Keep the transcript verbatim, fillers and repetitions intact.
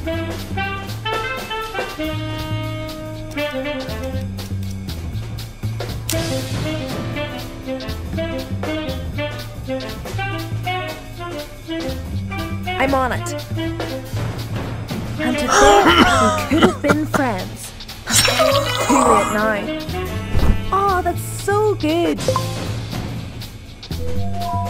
I'm on it. And today we could have been friends. Too late now. Oh, that's so good.